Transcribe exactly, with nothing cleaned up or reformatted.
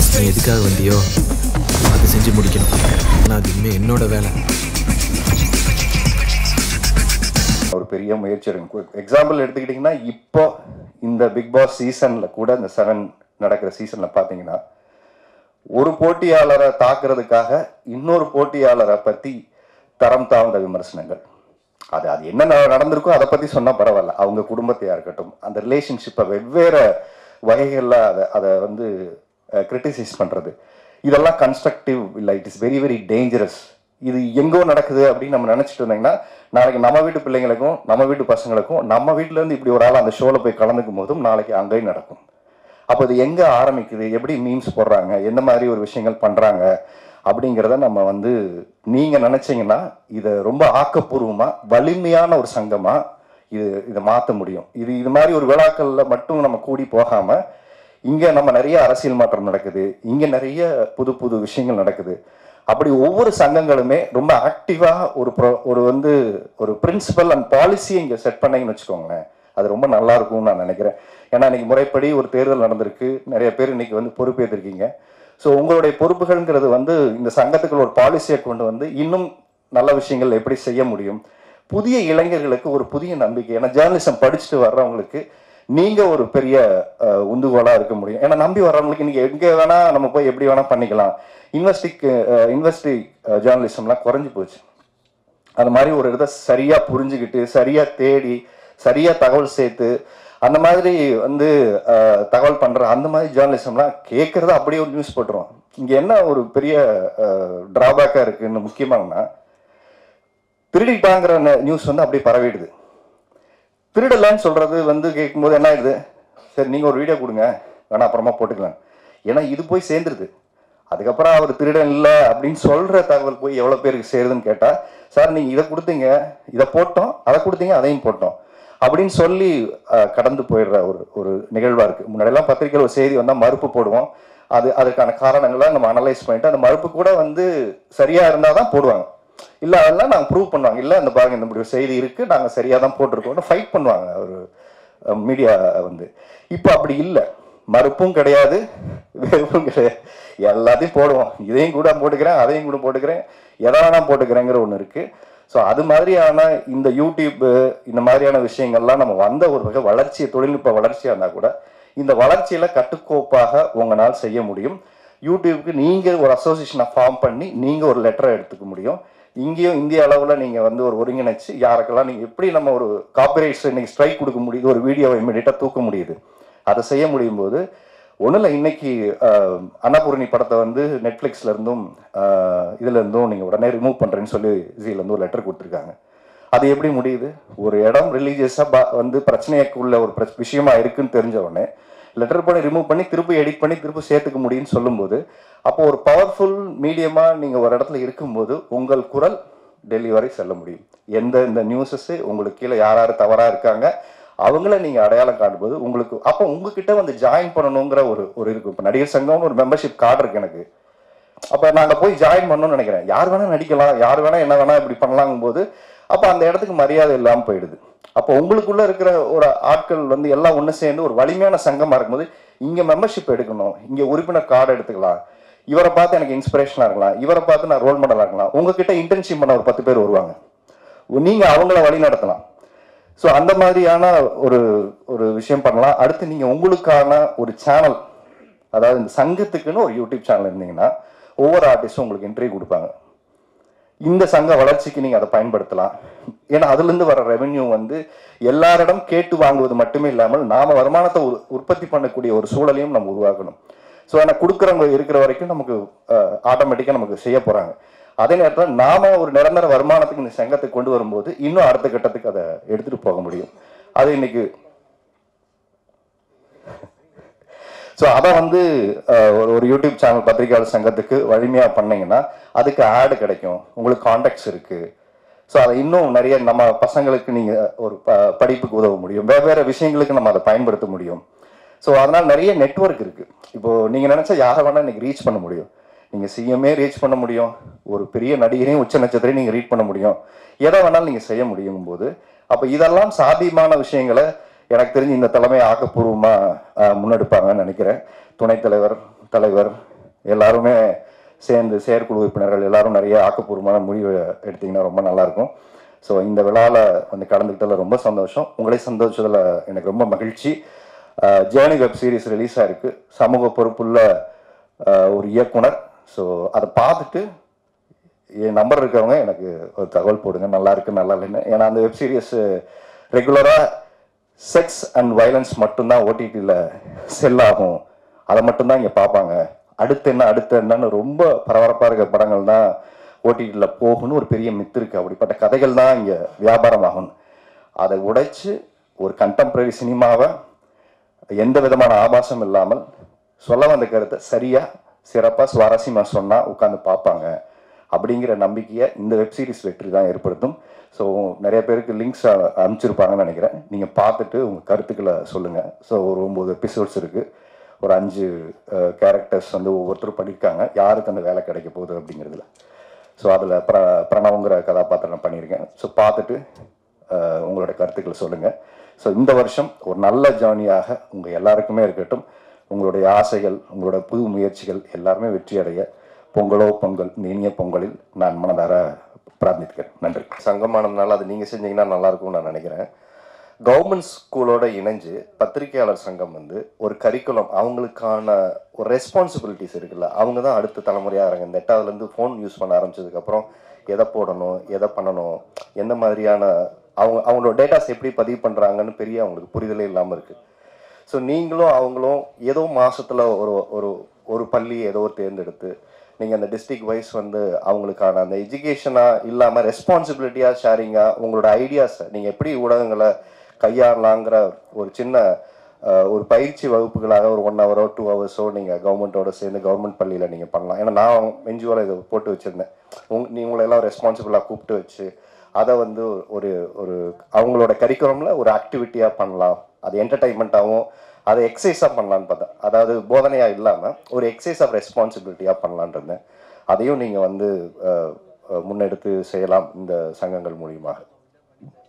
நீ எதுக்காக வந்தியோ அதை செஞ்சு முடிக்கணும். ஆனால் அது இனிமேல் என்னோட வேலை. ஒரு பெரிய முயற்சி இருக்கும். எக்ஸாம்பிள் எடுத்துக்கிட்டிங்கன்னா இப்போ இந்த பிக் பாஸ் சீசனில் கூட இந்த செவன் நடக்கிற சீசனில் பார்த்தீங்கன்னா ஒரு போட்டியாளரை தாக்குறதுக்காக இன்னொரு போட்டியாளரை பற்றி தரம் தாழ்ந்த விமர்சனங்கள். அது அது என்ன நடந்திருக்கோ அதை பற்றி சொன்னால் பரவாயில்ல. அவங்க குடும்பத்தையாக இருக்கட்டும், அந்த ரிலேஷன்ஷிப்பை வெவ்வேறு வகைகளில் அதை அதை வந்து கிரிட்டிசைஸ் பண்ணுறது, இதெல்லாம் கன்ஸ்ட்ரக்டிவ் இல்லை. It is very very dangerous. இது எங்கோ நடக்குது அப்படின்னு நம்ம நினச்சிட்டு இருந்தீங்கன்னா நாளைக்கு நம்ம வீட்டு பிள்ளைங்களுக்கும் நம்ம வீட்டு பசங்களுக்கும் நம்ம வீட்டிலேருந்து இப்படி ஒரு ஆள் அந்த ஷோவில் போய் கலந்துக்கும் போதும் நாளைக்கு அங்கேயும் நடக்கும். அப்போ இது எங்கே ஆரம்பிக்குது, எப்படி மீம்ஸ் போடுறாங்க, எந்த மாதிரி ஒரு விஷயங்கள் பண்ணுறாங்க அப்படிங்கிறத நம்ம வந்து நீங்கள் நினச்சிங்கன்னா இதை ரொம்ப ஆக்கப்பூர்வமாக வலிமையான ஒரு சங்கமாக இது இதை மாற்ற முடியும். இது இது மாதிரி ஒரு விழாக்களில் மட்டும் நம்ம கூடி போகாமல் இங்கே நம்ம நிறைய அரசியல் மாற்றம் நடக்குது, இங்கே நிறைய புது புது விஷயங்கள் நடக்குது. அப்படி ஒவ்வொரு சங்கங்களுமே ரொம்ப ஆக்டிவாக ஒரு ப்ரோ ஒரு வந்து ஒரு பிரின்சிபல் அண்ட் பாலிசியை இங்கே செட் பண்ணீங்கன்னு வச்சுக்கோங்களேன், அது ரொம்ப நல்லா இருக்கும்னு நான் நினைக்கிறேன். ஏன்னா இன்னைக்கு முறைப்படி ஒரு தேர்தல் நடந்திருக்கு, நிறைய பேர் இன்னைக்கு வந்து பொறுப்பேற்றிருக்கீங்க. ஸோ உங்களுடைய பொறுப்புகள்ங்கிறது வந்து இந்த சங்கத்துக்குள்ள ஒரு பாலிசியை கொண்டு வந்து இன்னும் நல்ல விஷயங்கள் எப்படி செய்ய முடியும், புதிய இளைஞர்களுக்கு ஒரு புதிய நம்பிக்கை. ஏன்னா ஜேர்னலிசம் படிச்சுட்டு வர்றவங்களுக்கு நீங்கள் ஒரு பெரிய உந்துகோலாக இருக்க முடியும். ஏன்னா நம்பி வர்றவங்களுக்கு நீங்கள் எங்கே வேணால் நம்ம போய் எப்படி வேணால் பண்ணிக்கலாம். இன்வெஸ்டிக் இன்வெஸ்டி ஜேர்னலிசம்லாம் குறைஞ்சி போச்சு. அந்த மாதிரி ஒரு இதை சரியாக புரிஞ்சுக்கிட்டு சரியாக தேடி சரியாக தகவல் சேர்த்து அந்த மாதிரி வந்து தகவல் பண்ணுற அந்த மாதிரி ஜேர்னலிசம்லாம் கேட்குறத அப்படியே ஒரு நியூஸ் போட்டுருவோம். இங்கே என்ன ஒரு பெரிய ட்ராபேக்காக இருக்குன்னு முக்கியமானன்னா, திருடிட்டாங்கிற நியூஸ் வந்து அப்படியே பரவிடுது. திருடலைன்னு சொல்கிறது வந்து கேட்கும்போது என்ன ஆயிடுது, சரி நீங்கள் ஒரு வீடியோ கொடுங்க வேணா அப்புறமா போட்டுக்கலாம். ஏன்னா இது போய் சேர்ந்துருது. அதுக்கப்புறம் அவர் திருடன் இல்லை அப்படின்னு சொல்கிற தகவல் போய் எவ்வளோ பேருக்கு சேருதுன்னு கேட்டால், சார் நீங்கள் இதை கொடுத்தீங்க, இதை போட்டோம், அதை கொடுத்தீங்க, அதையும் போட்டோம் அப்படின்னு சொல்லி கடந்து போயிடுற ஒரு ஒரு நிகழ்வாக இருக்குது. முன்னாடியெல்லாம் பத்திரிக்கையில் ஒரு செய்தி வந்தால் மறுப்பு போடுவோம். அது அதுக்கான காரணங்களை நம்ம அனலைஸ் பண்ணிட்டு அந்த மறுப்பு கூட வந்து சரியாக இருந்தால் தான் போடுவாங்க. இல்லை அதெல்லாம் நாங்கள் ப்ரூவ் பண்ணுவாங்க, இல்லை அந்த பாருங்க இந்த இப்படி ஒரு செய்தி இருக்குது, நாங்கள் சரியாக தான் போட்டிருக்கோம்னு ஃபைட் பண்ணுவாங்க ஒரு மீடியா வந்து. இப்போ அப்படி இல்லை, மறுப்பும் கிடையாது, வெறுப்பும் கிடையாது, எல்லாத்தையும் போடுவோம். இதையும் கூட போட்டுக்கிறேன், அதையும் கூட போட்டுக்கிறேன், எதை வேணா போட்டுக்கிறேங்கிற ஒன்று இருக்குது. ஸோ அது மாதிரியான இந்த யூடியூப்பு இந்த மாதிரியான விஷயங்கள்லாம் நம்ம வந்த ஒரு வகை வளர்ச்சி, தொழில்நுட்ப வளர்ச்சியாக இருந்தால் கூட இந்த வளர்ச்சியில் கட்டுக்கோப்பாக உங்களால் செய்ய முடியும். யூடியூப்புக்கு நீங்கள் ஒரு அசோசியேஷனை ஃபார்ம் பண்ணி நீங்கள் ஒரு லெட்டரை எடுத்துக்க முடியும். இங்கேயும் இந்திய அளவில் நீங்கள் வந்து ஒரு ஒருங்கிணைச்சு யாருக்கெல்லாம் நீங்கள் எப்படி நம்ம ஒரு காப்பிரைட்ஸ் இன்னைக்கு ஸ்ட்ரைக் கொடுக்க முடியுது, ஒரு வீடியோவை இமீடியட்டாக தூக்க முடியுது, அதை செய்ய முடியும் போது ஒன்றும் இல்லை. இன்னைக்கு அன்னபூர்ணி படத்தை வந்து நெட்ஃப்ளிக்ஸ்ல இருந்தும் இதுல இருந்தும் நீங்கள் உடனே ரிமூவ் பண்ணுறேன்னு சொல்லி ஜியிலேருந்து ஒரு லெட்டர் கொடுத்துருக்காங்க. அது எப்படி முடியுது, ஒரு இடம் ரிலீஜியஸாக வந்து பிரச்சனைக்குள்ள ஒரு விஷயமா இருக்குன்னு தெரிஞ்ச உடனே லெட்டர் பண்ணி ரிமூவ் பண்ணி திருப்பி எடிட் பண்ணி திருப்பி சேர்த்துக்க முடியும்னு சொல்லும்போது, அப்போ ஒரு பவர்ஃபுல் மீடியமாக நீங்கள் ஒரு இடத்துல இருக்கும்போது உங்கள் குரல் டெல்லி வரை செல்ல முடியும். எந்த இந்த நியூஸஸ் உங்களுக்கு கீழே யார் யார் தவறாக இருக்காங்க அவங்கள நீங்கள் அடையாளம் காட்டும்போது உங்களுக்கு அப்போ உங்ககிட்ட வந்து ஜாயின் பண்ணணுங்கிற ஒரு ஒரு இருக்கும். இப்போ நடிகர் சங்கம்னு ஒரு மெம்பர்ஷிப் கார்டு இருக்கு எனக்கு. அப்போ நாங்கள் போய் ஜாயின் பண்ணணும்னு நினைக்கிறேன். யார் வேணால் நடிக்கலாம், யார் வேணால் என்ன வேணால் இப்படி பண்ணலாங்கும் போது அப்போ அந்த இடத்துக்கு மரியாதை இல்லாமல் போயிடுது. அப்போ உங்களுக்குள்ளே இருக்கிற ஒரு ஆட்கள் வந்து எல்லாம் ஒன்று சேர்ந்து ஒரு வலிமையான சங்கமாக இருக்கும்போது இங்கே மெம்பர்ஷிப் எடுக்கணும், இங்கே உறுப்பினர் கார்டு எடுத்துக்கலாம், இவரை பார்த்து எனக்கு இன்ஸ்பிரேஷனாக இருக்கலாம், இவரை பார்த்து நான் ரோல் மாடலாக இருக்கலாம். உங்ககிட்ட இன்டர்ன்ஷிப் பண்ண ஒரு பத்து பேர் வருவாங்க, நீங்கள் அவங்கள வழி நடத்தலாம். ஸோ அந்த மாதிரியான ஒரு ஒரு விஷயம் பண்ணலாம். அடுத்து நீங்கள் உங்களுக்கான ஒரு சேனல், அதாவது இந்த சங்கத்துக்குன்னு ஒரு யூடியூப் சேனல் இருந்தீங்கன்னா ஒவ்வொரு ஆர்டிஸ்டும் உங்களுக்கு இன்டர்வியூ கொடுப்பாங்க. இந்த சங்க வளர்ச்சிக்கு நீங்கள் அதை பயன்படுத்தலாம். ஏன்னா அதுலேருந்து வர ரெவென்யூ வந்து எல்லாரிடம் கேட்டு வாங்குவது மட்டுமே இல்லாமல் நாம் வருமானத்தை உற்பத்தி பண்ணக்கூடிய ஒரு சூழலையும் நம்ம உருவாக்கணும். ஸோ ஆனால் கொடுக்குறவங்க இருக்கிற வரைக்கும் நமக்கு ஆட்டோமேட்டிக்காக நமக்கு செய்ய போகிறாங்க. அதே நேரத்தில் நாம ஒரு நிரந்தர வருமானத்துக்கு இந்த சங்கத்தை கொண்டு வரும்போது இன்னும் அடுத்த கட்டத்துக்கு அதை எடுத்துகிட்டு போக முடியும். அது இன்னைக்கு ஸோ அதை வந்து ஒரு யூடியூப் சேனல் பத்திரிகையாளர் சங்கத்துக்கு வலிமையாக பண்ணிங்கன்னா அதுக்கு ஆடு கிடைக்கும், உங்களுக்கு கான்டாக்ட்ஸ் இருக்குது. ஸோ அதை இன்னும் நிறைய நம்ம பசங்களுக்கு நீங்கள் ஒரு ப படிப்புக்கு உதவ முடியும், வேறு வேறு விஷயங்களுக்கு நம்ம அதை பயன்படுத்த முடியும். ஸோ அதனால் நிறைய நெட்வொர்க் இருக்குது. இப்போது நீங்கள் நினச்சா யாரை வேணால் இன்றைக்கி ரீச் பண்ண முடியும். நீங்கள் சிஎம்ஏ ரீச் பண்ண முடியும், ஒரு பெரிய நடிகரையும் உச்ச நட்சத்திரையும் நீங்கள் ரீச் பண்ண முடியும், எதை வேணாலும் நீங்கள் செய்ய முடியும் போது அப்போ இதெல்லாம் சாத்தியமான விஷயங்களை எனக்கு தெரிஞ்சு இந்த தலைமை ஆக்கப்பூர்வமாக முன்னெடுப்பாங்கன்னு நினைக்கிறேன். துணைத் தலைவர், தலைவர், எல்லாருமே சேர்ந்து செயற்குழு உறுப்பினர்கள் எல்லாரும் நிறைய ஆக்கப்பூர்வமான முடிவு எடுத்தீங்கன்னா ரொம்ப நல்லாயிருக்கும். ஸோ இந்த விழாவில் வந்து கலந்துக்கிட்டதில் ரொம்ப சந்தோஷம். உங்களே சந்தோஷத்தில் எனக்கு ரொம்ப மகிழ்ச்சி. ஜேர்னி வெப் சீரிஸ் ரிலீஸ் ஆகிருக்கு. சமூக பொறுப்புள்ள ஒரு இயக்குனர். ஸோ அதை பார்த்துட்டு என் நம்பர் இருக்கிறவங்க எனக்கு ஒரு தகவல் போடுங்க, நல்லா இருக்கு நல்லா இல்லைன்னு. ஏன்னா அந்த வெப் சீரிஸ் ரெகுலராக செக்ஸ் அண்ட் வயலன்ஸ் மட்டும்தான் ஓடிடியில் செல் ஆகும், அதை மட்டும்தான் இங்கே பார்ப்பாங்க. அடுத்து என்ன அடுத்து என்னன்னு ரொம்ப பரபரப்பாக இருக்கிற படங்கள் தான் ஓடிடியில் போகணும்னு ஒரு பெரிய மித்து இருக்குது. அப்படிப்பட்ட கதைகள் தான் இங்கே வியாபாரம் ஆகணும். அதை உடைச்சு ஒரு கண்டெம்பரரி சினிமாவை எந்த விதமான ஆபாசம் இல்லாமல் சொல்ல வந்த கருத்தை சரியாக சிறப்பாக சுவாரஸ்யமாக சொன்னால் உட்காந்து பார்ப்பாங்க அப்படிங்கிற நம்பிக்கையை இந்த வெப்சீரிஸ் வெற்றி தான் ஏற்படுத்தும். ஸோ நிறைய பேருக்கு லிங்க்ஸ் அனுப்பிச்சிருப்பாங்கன்னு நினைக்கிறேன். நீங்கள் பார்த்துட்டு உங்கள் கருத்துக்களை சொல்லுங்கள். ஸோ ஒரு ஒம்பது எபிசோட்ஸ் இருக்குது. ஒரு அஞ்சு கேரக்டர்ஸ் வந்து ஒவ்வொருத்தரும் பண்ணியிருக்காங்க. யாருக்கு அந்த வேலை கிடைக்க போகுது அப்படிங்கிறதுல. ஸோ அதில் பிர பிரணவங்கிற கதாபாத்திரம் நான் பண்ணியிருக்கேன். ஸோ பார்த்துட்டு உங்களோட கருத்துக்களை சொல்லுங்கள். ஸோ இந்த வருஷம் ஒரு நல்ல ஜேர்னியாக உங்கள் எல்லாருக்குமே இருக்கட்டும். உங்களுடைய ஆசைகள், உங்களோட புது முயற்சிகள் எல்லாருமே வெற்றி அடைய பொங்கலோ பொங்கல் இந்த இனிய பொங்கலில் நான் மனதார பிரார்த்திக்கிறேன். நன்றி. சங்கமானதுனால அது நீங்கள் செஞ்சீங்கன்னா நல்லாயிருக்கும்னு நான் நினைக்கிறேன். கவர்மெண்ட் ஸ்கூலோட இணைஞ்சு பத்திரிகையாளர் சங்கம் வந்து ஒரு கரிக்குலம், அவங்களுக்கான ஒரு ரெஸ்பான்சிபிலிட்டிஸ் இருக்குல்ல, அவங்க தான் அடுத்த தலைமுறையாக இருங்க. இந்த எட்டாவதுலேருந்து ஃபோன் யூஸ் பண்ண ஆரம்பிச்சதுக்கப்புறம் எதை போடணும், எதை பண்ணணும், எந்த மாதிரியான அவங்க அவங்களோட டேட்டாஸ் எப்படி பதிவு பண்ணுறாங்கன்னு பெரிய அவங்களுக்கு புரிதலே இல்லாமல் இருக்குது. ஸோ நீங்களும் அவங்களும் ஏதோ மாதத்தில் ஒரு ஒரு ஒரு பள்ளி ஏதோ தேர்ந்தெடுத்து நீங்கள் அந்த டிஸ்ட்ரிக்ட் வைஸ் வந்து அவங்களுக்கான அந்த எஜுகேஷனாக இல்லாமல் ரெஸ்பான்சிபிலிட்டியாக ஷேரிங்காக உங்களோட ஐடியாஸை நீங்கள் எப்படி ஊடகங்களை கையாளலாங்கிற ஒரு சின்ன ஒரு பயிற்சி வகுப்புகளாக ஒரு ஒன் ஹவரோ டூ ஹவர்ஸோ நீங்கள் கவர்மெண்ட்டோட சேர்ந்து கவர்மெண்ட் பள்ளியில் நீங்கள் பண்ணலாம். ஏன்னா நான் என்ஜிஓவில் இதை போட்டு வச்சுருந்தேன். உங் நீ உங்களெல்லாம் ரெஸ்பான்சிபிளாக கூப்பிட்டு வச்சு அதை வந்து ஒரு ஒரு அவங்களோட கரிக்குலமில் ஒரு ஆக்டிவிட்டியாக பண்ணலாம். அது என்டர்டைன்மெண்ட்டாகவும் அதை எக்ஸசைஸாக பண்ணலான்னு பார்த்தேன். அதாவது போதனையாக இல்லாமல் ஒரு எக்ஸசைஸ் ஆஃப் ரெஸ்பான்சிபிலிட்டியாக பண்ணலான் இருந்தேன். அதையும் நீங்கள் வந்து முன்னெடுத்து செய்யலாம் இந்த சங்கங்கள் மூலியமாக.